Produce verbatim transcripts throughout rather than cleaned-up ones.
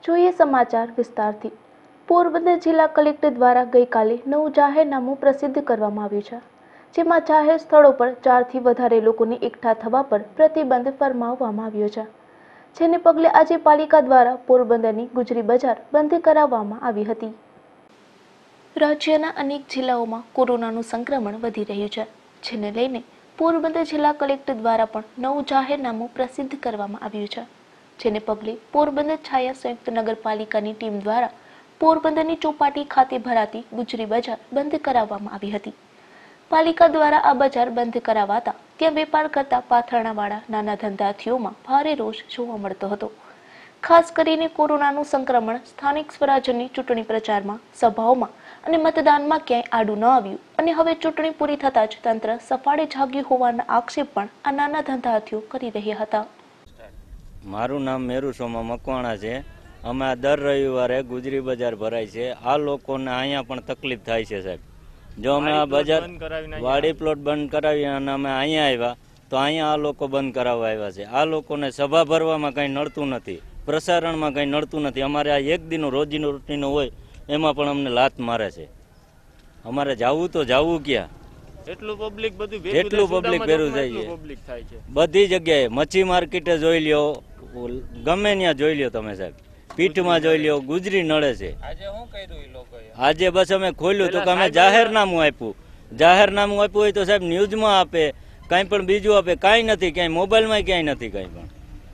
જોઈએ સમાચાર વિસ્તારથી। પોરબંદર જિલ્લા કલેક્ટર દ્વારા ગઈકાલે નવું જાહેરનામું પ્રસિદ્ધ કરવામાં આવ્યું છે, જેમાં જાહેર સ્થળો પર ચારથી વધારે લોકોને એકઠા થવા પર પ્રતિબંધ ફરમાવવામાં આવ્યો છે, જેને પગલે આજે પાલિકા દ્વારા પોરબંદરની ગુજરી બજાર બંધ કરાવવામાં આવી હતી। રાજ્યના અનેક જિલ્લાઓમાં કોરોનાનું સંક્રમણ વધી રહ્યું છે, જેને લઈને પોરબંદર જિલ્લા કલેક્ટર દ્વારા પણ નવું જાહેરનામું પ્રસિદ્ધ કરવામાં આવ્યું છે, જેને પગલે પોરબંદર છાયા સંયુક્ત નગરપાલિકાની ટીમ દ્વારા પોરબંદરની ચોપાટી ખાતે ભરાતી ગુજરી બજાર બંધ કરાવવામાં આવી હતી। પાલિકા દ્વારા આ બજાર બંધ કરાવાતા ત્યાં વેપાર કરતા પાથરણાવાળા નાના ધંધાર્થીઓમાં ભારે રોષ જોવા મળતો હતો। ખાસ કરીને કોરોનાનું સંક્રમણ સ્થાનિક સ્વરાજ્યની ચૂંટણી પ્રચારમાં, સભાઓમાં અને મતદાનમાં ક્યાંય આડું ન આવ્યું અને હવે ચૂંટણી પૂરી થતા જ તંત્ર સફાળે જાગ્યું હોવાના આક્ષેપ પણ આ નાના ધંધાર્થીઓ કરી રહ્યા હતા। મારું નામ મેરુ સોમા મકવાણા છે। અમે આ દર રવિવારે ગુજરી બજાર ભરાય છે। આ લોકોને અહીંયા પણ તકલીફ થાય છે સાહેબ। જો અમે આ બજાર વાડી પ્લોટ બંધ કરાવી અને અમે અહીંયા આવ્યા તો અહીંયા આ લોકો બંધ કરાવવા આવ્યા છે। આ લોકોને સભા ભરવામાં કંઈ નડતું નથી, પ્રસારણમાં કંઈ નડતું નથી। અમારે આ એક દિનનું રોજીનું રૂટીનું હોય એમાં પણ અમને લાત મારે છે। અમારે જવું તો જવું ક્યાં? એટલું પબ્લિક બધું જેટલું પબ્લિક ભેરું થાય છે બધી જગ્યાએ। મચ્છી માર્કેટે જોઈ લ્યો, ગમે ત્યાં જોઈ લ્યો તમે સાહેબ, પીઠમાં જોઈ લ્યો, ગુજરી નડે છે। આજે શું કર્યું એ લોકોએ? આજે બસ અમે ખોલ્યું તો કે અમે જાહેરનામું આપ્યું। જાહેરનામું આપ્યું હોય તો સાહેબ ન્યૂઝમાં આપે, કાંઈ પણ બીજું આપે, કાંઈ નથી, ક્યાંય મોબાઈલમાં ક્યાંય નથી કાંઈ પણ।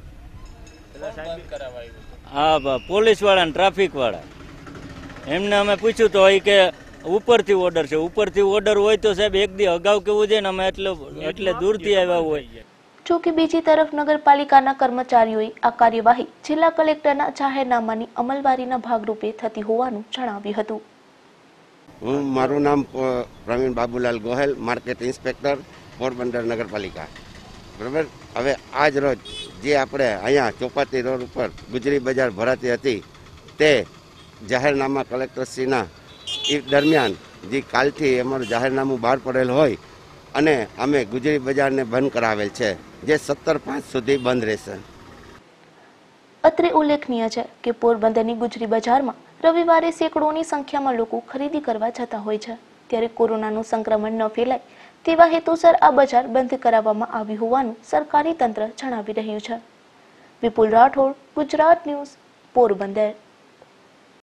હા, પોલીસ વાળા ને ટ્રાફિક વાળા, એમને અમે પૂછ્યું તો એ કે ઉપરથી ઓર્ડર છે। ઉપરથી ઓર્ડર હોય તો સાહેબ એક દી અગાઉ કેવું છે ને, અમે એટલે એટલે દૂરથી આવ્યા હોય। જો કે બીજી તરફ નગરપાલિકાના કર્મચારીઓએ આ કાર્યવાહી જિલ્લા કલેક્ટરના જાહેરનામાની અમલવારીના ભાગરૂપે થતી હોવાનું જણાવ્યું હતું। હું મારું નામ પ્રવીણ બાબુલાલ ગોહેલ, માર્કેટ ઇન્સ્પેક્ટર, પોરબંદર નગરપાલિકા, બરાબર। હવે આજ રોજ જે આપણે અહીંયા ચોપાટી રોડ ઉપર ગુજરી બજાર ભરાતી હતી તે જાહેરનામા કલેક્ટરશ્રીના એ દરમિયાન જે કાલથી અમારું જાહેરનામું બહાર પડેલ હોય અને અમે ગુજરી બજારને બંધ કરાવેલ છે, જે સત્તર પાંચ સુધી બંધ રહેશે। અત્રે ઉલ્લેખનીય છે કે પોરબંદરની ગુજરી બજારમાં રવિવારે સેંકડોની સંખ્યામાં લોકો ખરીદી કરવા જતા હોય છે, ત્યારે કોરોનાનું સંક્રમણ ન ફેલાય તેવા હેતુસર આ બજાર બંધ કરાવવામાં આવ્યું હોવાનું સરકારી તંત્ર જણાવી રહ્યું છે। વિપુલ રાઠોડ, ગુજરાત ન્યૂઝ, પોરબંદર।